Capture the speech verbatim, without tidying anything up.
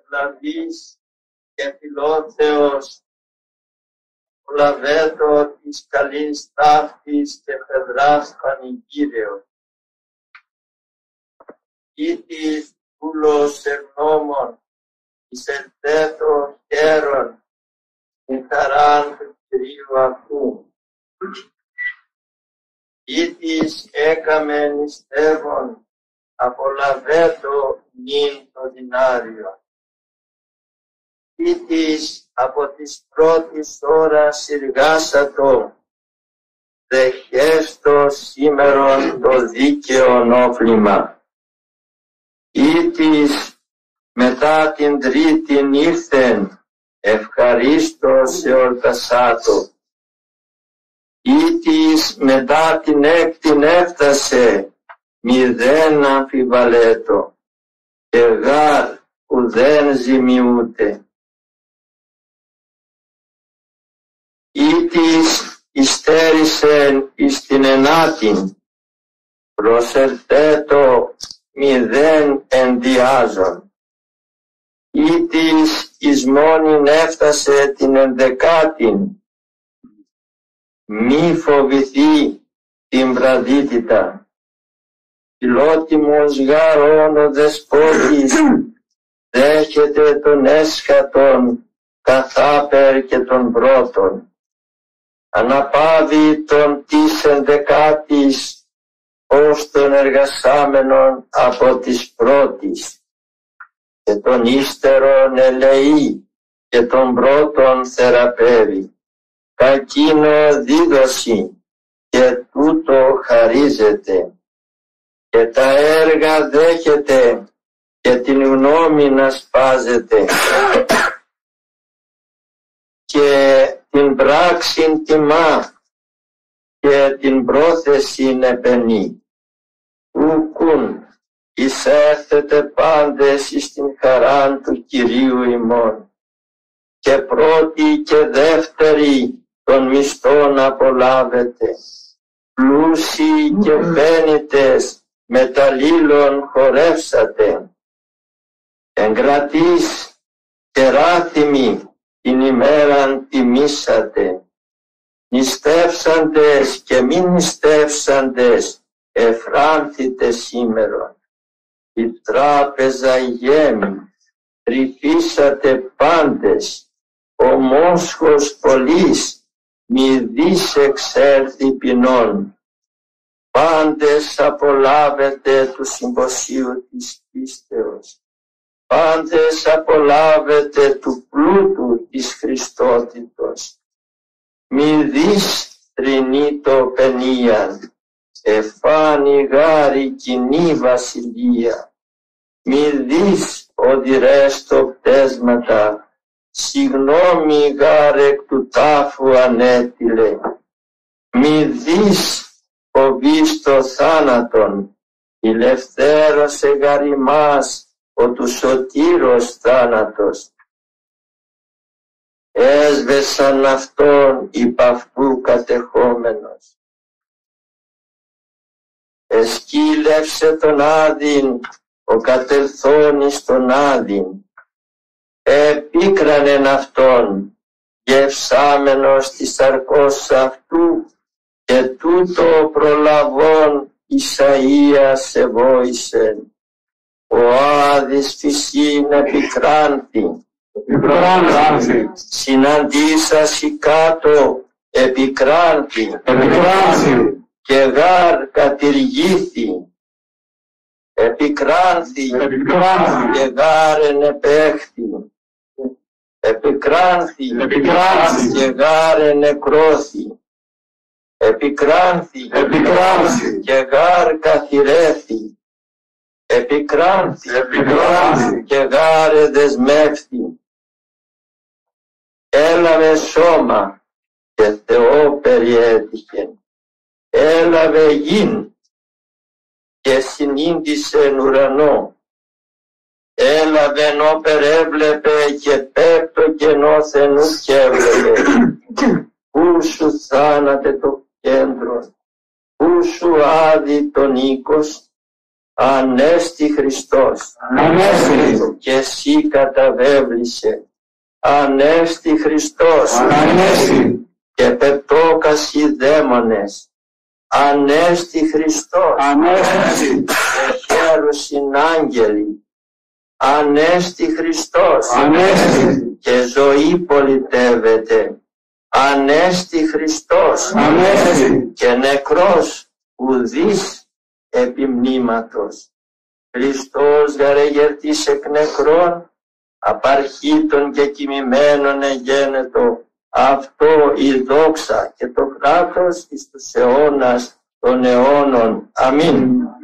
ευλαβής και φιλόθεος, λαβέτο της καλής ταύτης και παιδράς πανηγύρεως. Ήτης δούλος ευγνώμων, εις ελθέτω χαίρον, την χαράν του Κυρίου αυτού. Ήτης έκαμε νηστεύων, απολαβέτω νυν το δινάριο. Ήτης από της πρώτης ώρας εργάσατο, δεχέστο σήμερον το δίκαιο όφλημα. Ήτης μετά την τρίτην ήρθεν, ευχαρίστως εορτασάτο. Ήτης μετά την έκτην έφτασε, μηδέν αμφιβαλέτο, και γάρ ουδέν ζημιούται. Ήτης υστέρησεν εις την ενάτην, προσελθέτω μηδέν ενδιάζων. Ήτης εις μόνην έφτασε την ενδεκάτην, μη φοβηθεί την βραδύτητα. Φιλότιμος γάρον ο δεσπότης, δέχεται τον έσχατον καθάπερ και τον πρώτον. Αναπάβει τον της ενδεκάτης ως τον εργασάμενον από της πρώτης, και τον ύστερον ελεεί και τον πρώτον θεραπεύει. Κακίνο δίδωση και τούτο χαρίζεται, και τα έργα δέχεται και την γνώμη να σπάζεται, και την πράξην τιμά και την πρόθεσιν επενεί. Ουκούν εισέρθετε πάντες εις την χαράν του Κυρίου ημών, και πρώτη και δεύτερη των μισθών απολάβετε. Πλούσιοι και φαίνητες μεταλλήλων χορεύσατε. Εγκρατείς και ράθιμοι την ημέραν τιμήσατε. Νηστεύσαντες και μη νηστεύσαντες εφράνθητε σήμερον. Η τράπεζα γέμει, τρυφήσατε πάντες. Ο μόσχος πολλής μη δις εξέλθει ποινών. Πάντες απολάβετε του συμποσίου της πίστεως. Πάντες απολάβετε του πλούτου της Χριστότητος. Μη δις τρινήτω παινίαν, εφάνει γάρη κοινή βασιλεία. Μη δις οδηρέστο πτέσματα, συγνώμη γάρ εκ του τάφου ανέτειλε. Μη δις φοβείς το θάνατον, ηλευθέρωσε γάρ ημάς ο του σωτήρος θάνατος. Έσβεσαν αυτόν υπ' αυτού κατεχόμενος. Εσκύλευσε τον Άδην ο κατελθόν εις τον Άδην. Επίκρανεν αυτόν, γευσάμενος της σαρκός αυτού, και τούτο προλαβών Ισαΐας εβόησεν. Ο Άδης φυσίν επικράνθη, επικράνθη. Συναντήσασι κάτω επικράνθη, επικράνθη. Και γάρ κατηργήθη. Επικράνθη, επικράνθη. Και γάρ ενεπέχθη. Επικράνθη, επικράνθη. Και γάρ ενεκρώθη. Επικράνθη, επικράνθη. Και γάρ καθηρέθη. Επικράνθη, επικράνθη. Και γάρ εδεσμεύθη. Έλαβε σώμα και Θεό περιέτυχε. Έλαβε γην και συνήντησεν ουρανό. Έλαβεν όπερ έβλεπε και πέπτο κενόθεν ουκ έβλεπε. Πού σου θάνατε το κέντρο, πού σου άδει τον οίκος, Ανέστη Χριστός. Ανέστη. Και εσύ καταβέβλησε. Ανέστη Χριστός. Ανέστη. Και πεπτώκας οι δαίμονες. Ανέστη Χριστός. Ανέστη. Και χαίρουσιν άγγελοι. Ανέστη Χριστός. Ανέστη. Και ζωή πολιτεύεται. Ανέστη Χριστός. Ανέστη. Και νεκρός ουδής επιμνήματος. Χριστός γαρεγερτής εκ νεκρών, απαρχήτων και κοιμημένων εγένετο, αυτό η δόξα και το κράτος εις τους αιώνας των αιώνων. Αμήν.